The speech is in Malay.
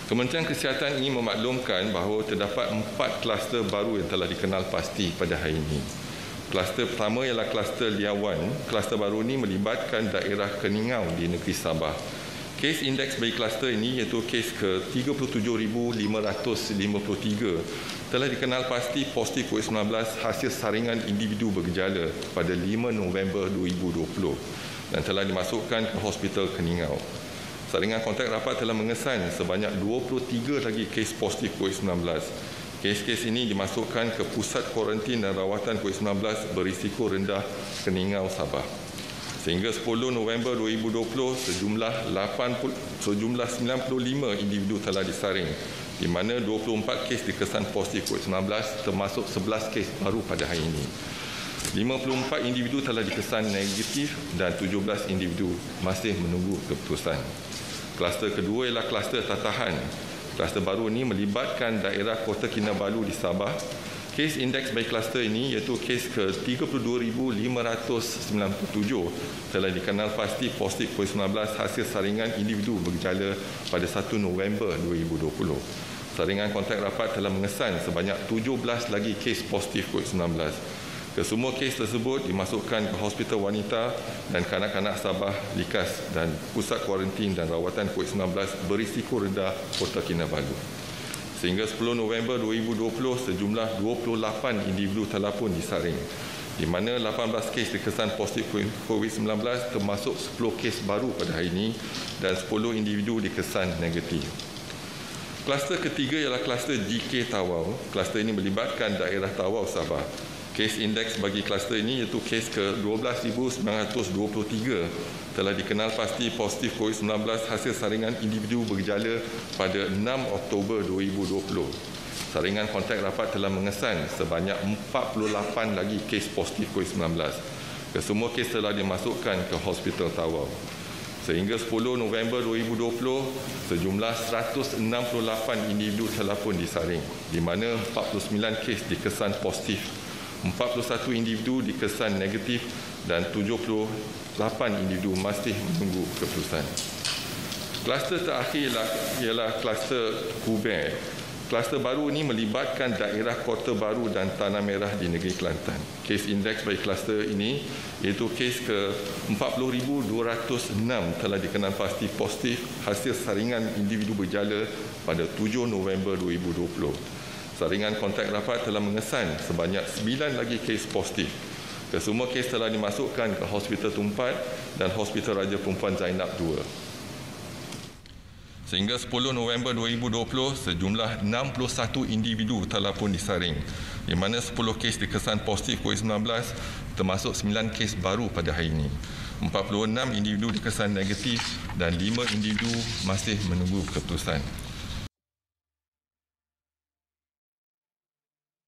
Kementerian Kesihatan ingin memaklumkan bahawa terdapat 4 kluster baru yang telah dikenal pasti pada hari ini. Kluster pertama ialah kluster Liawan. Kluster baru ini melibatkan daerah Keningau di negeri Sabah. Kes indeks bagi kluster ini iaitu kes ke-37,553 telah dikenal pasti positif COVID-19 hasil saringan individu bergejala pada 5 November 2020 dan telah dimasukkan ke Hospital Keningau. Saringan kontak rapat telah mengesan sebanyak 23 lagi kes positif COVID-19. Kes-kes ini dimasukkan ke Pusat Kuarantin dan Rawatan COVID-19 berisiko rendah Keningau, Sabah. Sehingga 10 November 2020, sejumlah 95 individu telah disaring, di mana 24 kes dikesan positif COVID-19 termasuk 11 kes baru pada hari ini. 54 individu telah dikesan negatif dan 17 individu masih menunggu keputusan. Kluster kedua ialah kluster Tatahan. Kluster baru ini melibatkan daerah Kota Kinabalu di Sabah. Kes indeks bagi kluster ini iaitu kes ke-32,597 telah dikenal pasti positif COVID-19 hasil saringan individu bergejala pada 1 November 2020. Saringan kontak rapat telah mengesan sebanyak 17 lagi kes positif COVID-19. Kesemua kes tersebut dimasukkan ke Hospital Wanita dan Kanak-kanak Sabah Likas dan Pusat Kuarantin dan Rawatan COVID-19 berisiko rendah Kota Kinabalu. Sehingga 10 November 2020, sejumlah 28 individu telah pun disaring, di mana 18 kes dikesan positif COVID-19 termasuk 10 kes baru pada hari ini dan 10 individu dikesan negatif. Kluster ketiga ialah kluster GK Tawau. Kluster ini melibatkan daerah Tawau, Sabah. Kes indeks bagi kluster ini iaitu kes ke-12,923 telah dikenal pasti positif COVID-19 hasil saringan individu bergejala pada 6 Oktober 2020. Saringan kontak rapat telah mengesan sebanyak 48 lagi kes positif COVID-19. Kesemua kes telah dimasukkan ke Hospital Tawau. Sehingga 10 November 2020, sejumlah 168 individu telah pun disaring, di mana 49 kes dikesan positif, 41 individu dikesan negatif dan 78 individu masih menunggu keputusan. Kluster terakhir ialah kluster Hubei. Kluster baru ini melibatkan daerah Kota Baru dan Tanah Merah di negeri Kelantan. Kes indeks bagi kluster ini iaitu kes ke-40,206 telah dikenal pasti positif hasil saringan individu berjala pada 7 November 2020. Saringan kontak rapat telah mengesan sebanyak 9 lagi kes positif. Kesemua kes telah dimasukkan ke Hospital Tumpat dan Hospital Raja Perempuan Zainab II. Sehingga 10 November 2020, sejumlah 61 individu telah pun disaring, di mana 10 kes dikesan positif COVID-19 termasuk 9 kes baru pada hari ini. 46 individu dikesan negatif dan 5 individu masih menunggu keputusan.